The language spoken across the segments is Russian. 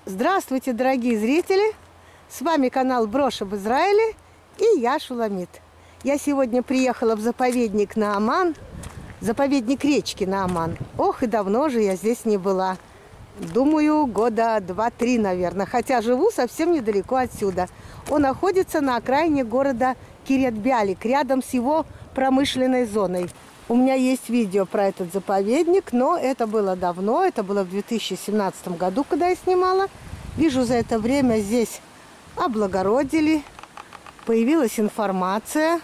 Здравствуйте, дорогие зрители! С вами канал Брош об Израиле и я, Шуламит. Я сегодня приехала в заповедник Нааман, заповедник речки Нааман. Ох, и давно же я здесь не была. Думаю, года 2-3, наверное, хотя живу совсем недалеко отсюда. Он находится на окраине города Кирьят-Биалик, рядом с его промышленной зоной. У меня есть видео про этот заповедник, но это было давно, это было в 2017 году, когда я снимала. Вижу, за это время здесь облагородили, появилась информация,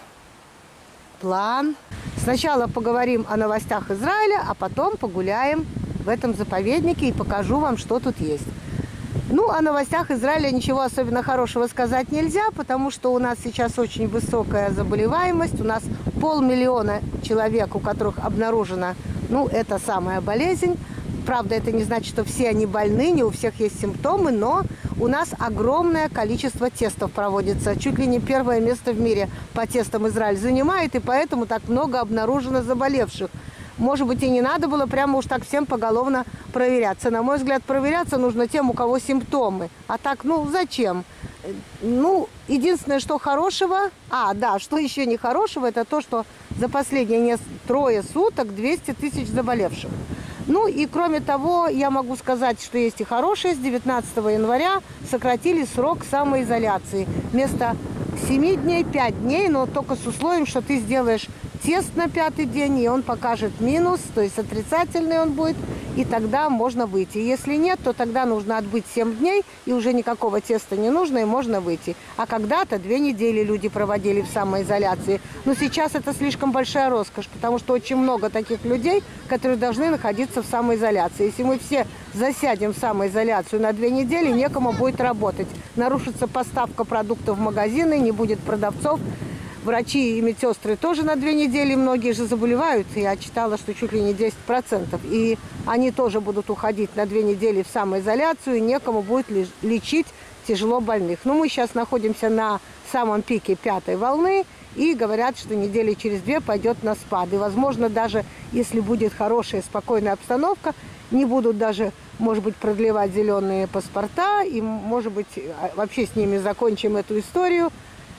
план. Сначала поговорим о новостях Израиля, а потом погуляем в этом заповеднике и покажу вам, что тут есть. Ну, о новостях Израиля ничего особенно хорошего сказать нельзя, потому что у нас сейчас очень высокая заболеваемость. У нас 500 000 человек, у которых обнаружена, эта самая болезнь. Правда, это не значит, что все они больны, не у всех есть симптомы, но у нас огромное количество тестов проводится. Чуть ли не первое место в мире по тестам Израиль занимает, и поэтому так много обнаружено заболевших. Может быть, и не надо было прямо уж так всем поголовно проверяться. На мой взгляд, проверяться нужно тем, у кого симптомы. А так, зачем? Единственное, что хорошего... что еще не хорошего, это то, что за последние 3 суток 200 000 заболевших. И кроме того, я могу сказать, что есть и хорошее. С 19 января сократили срок самоизоляции. Вместо 7 дней, 5 дней, но только с условием, что ты сделаешь тест на 5-й день, и он покажет минус, то есть отрицательный он будет, и тогда можно выйти. Если нет, то тогда нужно отбыть 7 дней, и уже никакого теста не нужно, и можно выйти. А когда-то 2 недели люди проводили в самоизоляции. Но сейчас это слишком большая роскошь, потому что очень много таких людей, которые должны находиться в самоизоляции. Если мы все засядем в самоизоляцию на 2 недели, некому будет работать. Нарушится поставка продуктов в магазины, не будет продавцов. Врачи и медсестры тоже на 2 недели, многие же заболевают. Я читала, что чуть ли не 10%. И они тоже будут уходить на 2 недели в самоизоляцию, и некому будет лечить тяжело больных. Мы сейчас находимся на самом пике 5-й волны, и говорят, что недели через 2 пойдет на спад. И, возможно, даже если будет хорошая, спокойная обстановка, не будут даже, может быть, продлевать зеленые паспорта, и, может быть, вообще с ними закончим эту историю.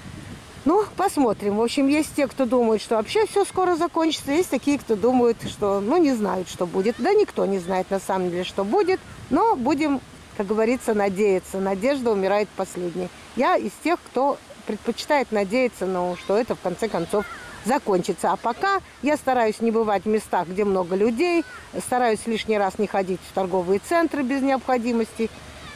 Посмотрим. В общем, есть те, кто думает, что вообще все скоро закончится. Есть такие, кто думают, что, не знают, что будет. Да никто не знает на самом деле, что будет. Но будем, как говорится, надеяться. Надежда умирает последней. Я из тех, кто предпочитает надеяться, что это в конце концов закончится. А пока я стараюсь не бывать в местах, где много людей. Стараюсь лишний раз не ходить в торговые центры без необходимости.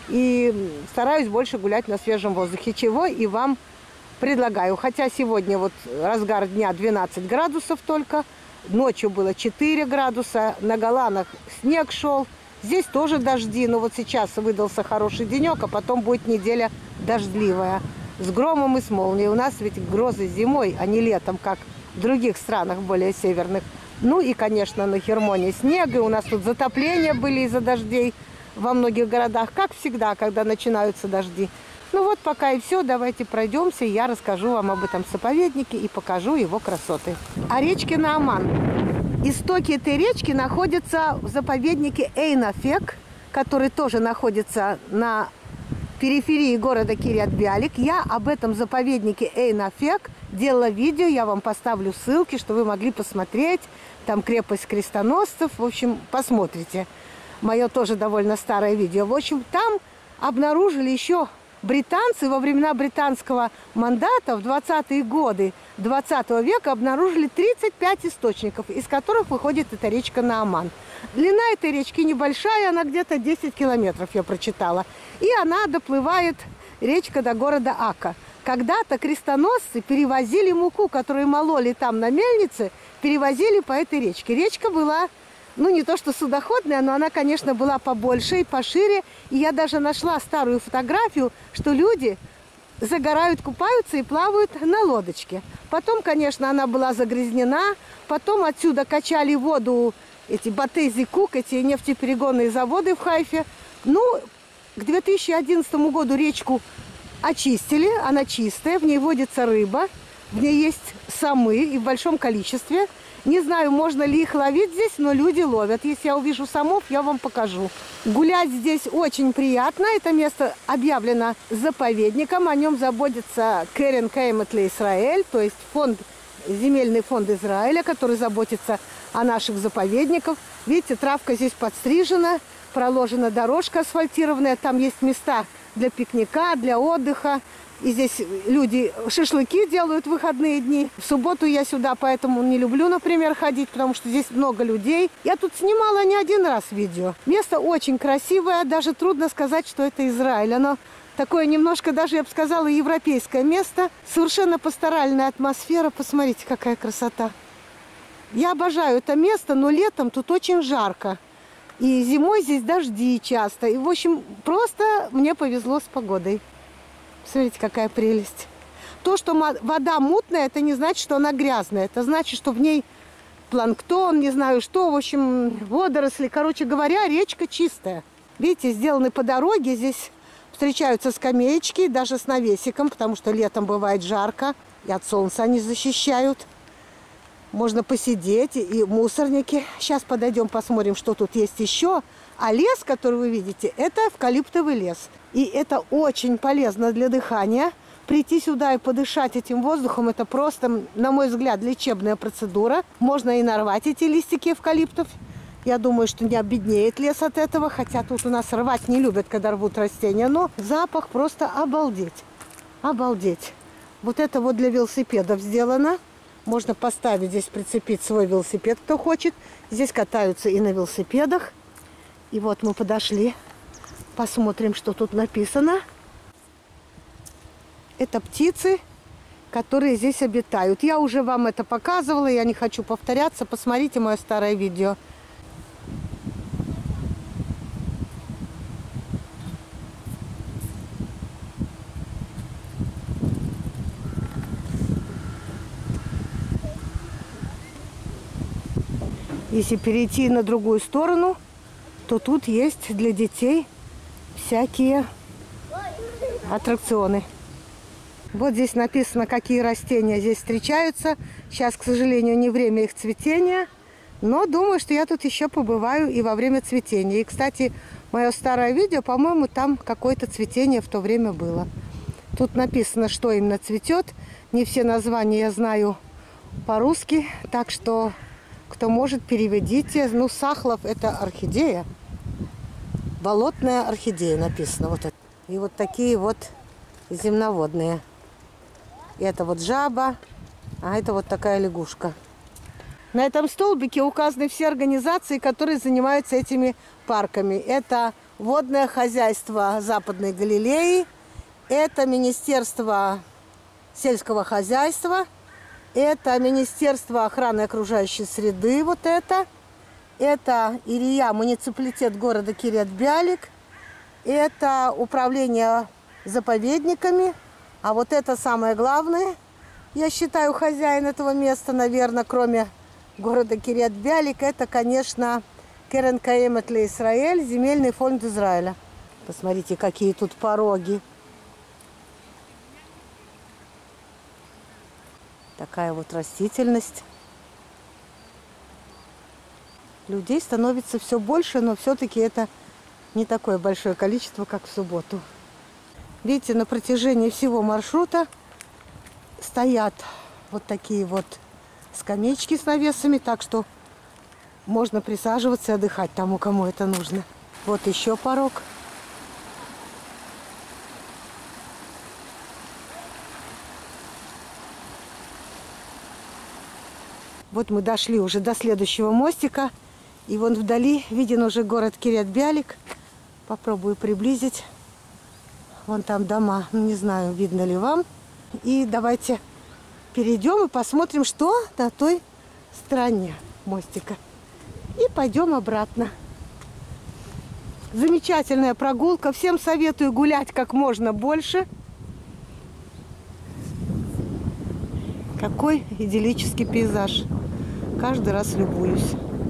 И стараюсь больше гулять на свежем воздухе, чего и вам предлагаю. Хотя сегодня разгар дня 12 градусов только. Ночью было 4 градуса. На Голанах снег шел. Здесь тоже дожди. Но сейчас выдался хороший денек, а потом будет неделя дождливая. С громом и с молнией. У нас ведь грозы зимой, а не летом, как в других странах более северных. И, конечно, на Хермоне снег. И у нас тут затопления были из-за дождей во многих городах. Как всегда, когда начинаются дожди. Пока и все. Давайте пройдемся, и я расскажу вам об этом заповеднике и покажу его красоты. О речке Нааман. Истоки этой речки находятся в заповеднике Эйн-Афек, который тоже находится на периферии города Кирьят-Биалик. Я об этом заповеднике Эйн-Афек делала видео, я вам поставлю ссылки, чтобы вы могли посмотреть. Там крепость крестоносцев. В общем, посмотрите. Мое тоже довольно старое видео. В общем, там обнаружили еще... Британцы во времена британского мандата в 20-е годы 20 века обнаружили 35 источников, из которых выходит эта речка Нааман. Длина этой речки небольшая, она где-то 10 километров, я прочитала. И она доплывает, речка, до города Ака. Когда-то крестоносцы перевозили муку, которую мололи там на мельнице, перевозили по этой речке. Речка была... не то что судоходная, но она, конечно, была побольше и пошире. И я даже нашла старую фотографию, что люди загорают, купаются и плавают на лодочке. Потом, конечно, она была загрязнена. Потом отсюда качали воду эти Батей-Зикук, эти нефтеперегонные заводы в Хайфе. К 2011 году речку очистили. Она чистая, в ней водится рыба. В ней есть самы и в большом количестве. Не знаю, можно ли их ловить здесь, но люди ловят. Если я увижу самов, я вам покажу. Гулять здесь очень приятно. Это место объявлено заповедником. О нем заботится Керен Каемет Ле-Исраэль, то есть земельный фонд Израиля, который заботится о наших заповедниках. Видите, травка здесь подстрижена, проложена дорожка асфальтированная. Там есть места для пикника, для отдыха. И здесь люди шашлыки делают в выходные дни. В субботу я сюда поэтому не люблю, например, ходить, потому что здесь много людей. Я тут снимала не один раз видео. Место очень красивое, даже трудно сказать, что это Израиль. Оно такое немножко, даже я бы сказала, европейское место. Совершенно пасторальная атмосфера. Посмотрите, какая красота. Я обожаю это место, но летом тут очень жарко. И зимой здесь дожди часто. И, в общем, просто мне повезло с погодой. Смотрите, какая прелесть. То, что вода мутная, это не значит, что она грязная. Это значит, что в ней планктон, не знаю что, в общем, водоросли. Короче говоря, речка чистая. Видите, сделаны по дороге. Здесь встречаются скамеечки, даже с навесиком, потому что летом бывает жарко. И от солнца они защищают. Можно посидеть, и мусорники. Сейчас подойдем, посмотрим, что тут есть еще. А лес, который вы видите, это эвкалиптовый лес. И это очень полезно для дыхания. Прийти сюда и подышать этим воздухом, это просто, на мой взгляд, лечебная процедура. Можно и нарвать эти листики эвкалиптов. Я думаю, что не обеднеет лес от этого. Хотя тут у нас рвать не любят, когда рвут растения. Но запах просто обалдеть. Обалдеть. Вот это вот для велосипедов сделано. Можно поставить здесь, прицепить свой велосипед, кто хочет. Здесь катаются и на велосипедах. И вот мы подошли. Посмотрим, что тут написано. Это птицы, которые здесь обитают. Я уже вам это показывала, я не хочу повторяться. Посмотрите мое старое видео. Если перейти на другую сторону, то тут есть для детей всякие аттракционы. Вот здесь написано, какие растения здесь встречаются. Сейчас, к сожалению, не время их цветения, но думаю, что я тут еще побываю и во время цветения. И, кстати, мое старое видео, по-моему, там какое-то цветение в то время было. Тут написано, что именно цветет. Не все названия я знаю по-русски, так что, кто может, переведите. Ну, сахлов – это орхидея. Болотная орхидея написано. Вот это. И вот такие вот земноводные. Это вот жаба, а это вот такая лягушка. На этом столбике указаны все организации, которые занимаются этими парками. Это водное хозяйство Западной Галилеи, это Министерство сельского хозяйства, это Министерство охраны окружающей среды, вот это Ирия, муниципалитет города Кирьят-Беалик, это управление заповедниками, а вот это самое главное, я считаю, хозяин этого места, наверное, кроме города Кирьят-Беалик, это, конечно, Керен Каемет Ле-Исраэль, земельный фонд Израиля. Посмотрите, какие тут пороги. Такая вот растительность. Людей становится все больше, но все-таки это не такое большое количество, как в субботу. Видите, на протяжении всего маршрута стоят вот такие вот скамеечки с навесами, так что можно присаживаться и отдыхать тому, кому это нужно. Вот еще порог. Вот мы дошли уже до следующего мостика. И вон вдали виден уже город Кирьят-Беалик. Попробую приблизить. Вон там дома. Не знаю, видно ли вам. И давайте перейдем и посмотрим, что на той стороне мостика. И пойдем обратно. Замечательная прогулка. Всем советую гулять как можно больше. Какой идиллический пейзаж. Каждый раз любуюсь.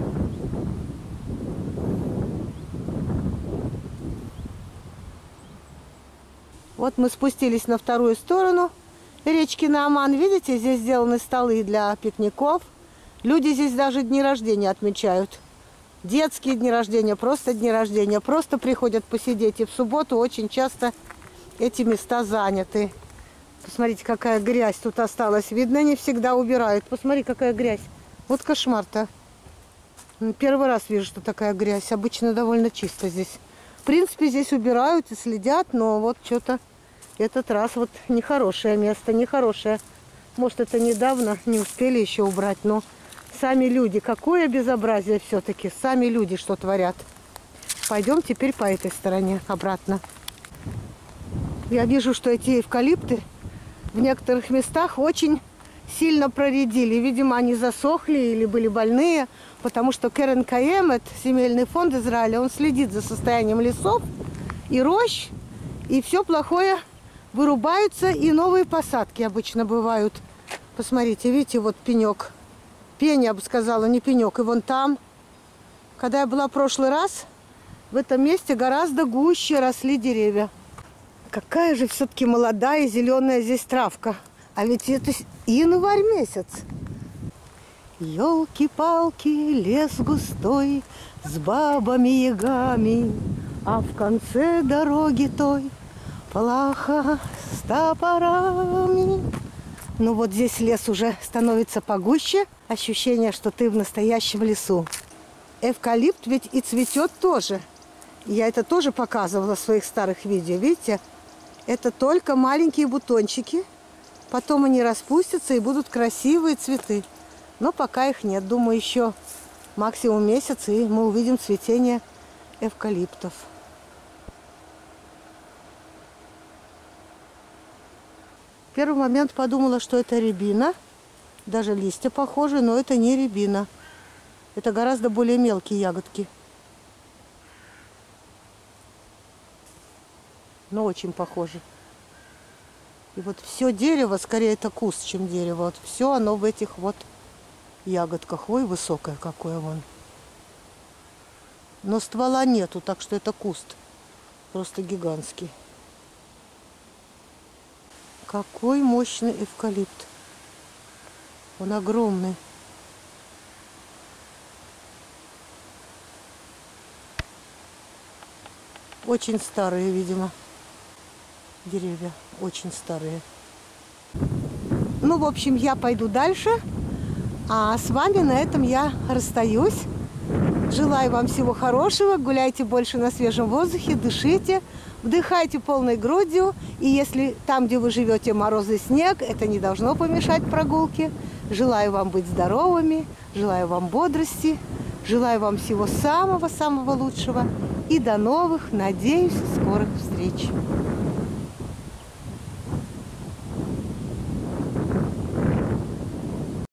Вот мы спустились на вторую сторону речки Нааман. Видите, здесь сделаны столы для пикников. Люди здесь даже дни рождения отмечают. Детские дни рождения, просто приходят посидеть. И в субботу очень часто эти места заняты. Посмотрите, какая грязь тут осталась. Видно, не всегда убирают. Посмотри, какая грязь. Вот кошмар-то. Первый раз вижу, что такая грязь. Обычно довольно чисто здесь. В принципе, здесь убирают и следят, но вот что-то этот раз вот нехорошее место, нехорошее. Может, это недавно не успели еще убрать, но сами люди, какое безобразие все-таки. Сами люди что творят. Пойдем теперь по этой стороне обратно. Я вижу, что эти эвкалипты в некоторых местах очень сильно проредили. Видимо, они засохли или были больные, потому что Керен Каем, это земельный фонд Израиля, он следит за состоянием лесов и рощ, и все плохое вырубаются, и новые посадки обычно бывают. Посмотрите, видите, вот пенек. Пень, я бы сказала, не пенек. И вон там, когда я была в прошлый раз, в этом месте гораздо гуще росли деревья. Какая же все-таки молодая зеленая здесь травка. А ведь это январь месяц. Ёлки-палки, лес густой, с бабами-ягами, а в конце дороги той плаха с топорами. Ну вот здесь лес уже становится погуще. Ощущение, что ты в настоящем лесу. Эвкалипт ведь и цветет тоже. Я это тоже показывала в своих старых видео. Видите? Это только маленькие бутончики. Потом они распустятся и будут красивые цветы. Но пока их нет. Думаю, еще максимум месяц, и мы увидим цветение эвкалиптов. В первый момент подумала, что это рябина. Даже листья похожи, но это не рябина. Это гораздо более мелкие ягодки. Но очень похожи. И вот все дерево, скорее это куст, чем дерево. Вот все оно в этих вот ягодках. Ой, высокое какое вон. Но ствола нету, так что это куст. Просто гигантский. Какой мощный эвкалипт. Он огромный. Очень старые, видимо, деревья. Очень старые. Ну, в общем, я пойду дальше. А с вами на этом я расстаюсь. Желаю вам всего хорошего. Гуляйте больше на свежем воздухе, дышите, вдыхайте полной грудью. И если там, где вы живете, мороз и снег, это не должно помешать прогулке. Желаю вам быть здоровыми, желаю вам бодрости, желаю вам всего самого-самого лучшего. И до новых, надеюсь, скорых встреч.